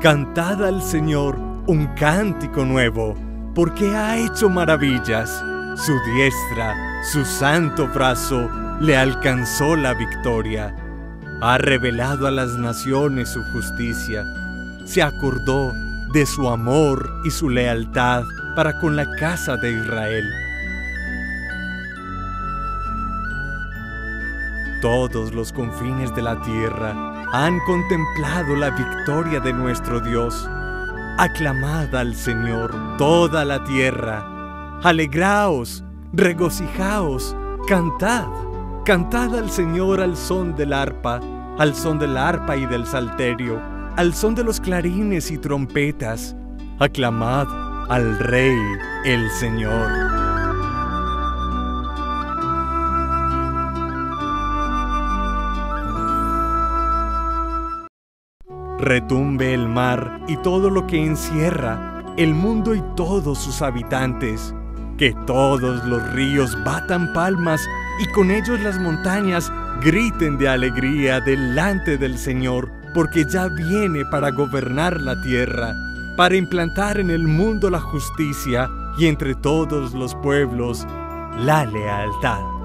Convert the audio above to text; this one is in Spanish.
Cantad al Señor un cántico nuevo, porque ha hecho maravillas. Su diestra, su santo brazo, le alcanzó la victoria. Ha revelado a las naciones su justicia. Se acordó de su amor y su lealtad para con la casa de Israel. Todos los confines de la tierra han contemplado la victoria de nuestro Dios. Aclamad al Señor toda la tierra. Alegraos, regocijaos, cantad. Cantad al Señor al son del arpa y del salterio, al son de los clarines y trompetas. Aclamad al Rey, el Señor. Retumbe el mar y todo lo que encierra, el mundo y todos sus habitantes. Que todos los ríos batan palmas y con ellos las montañas griten de alegría delante del Señor, porque ya viene para gobernar la tierra, para implantar en el mundo la justicia y entre todos los pueblos la lealtad.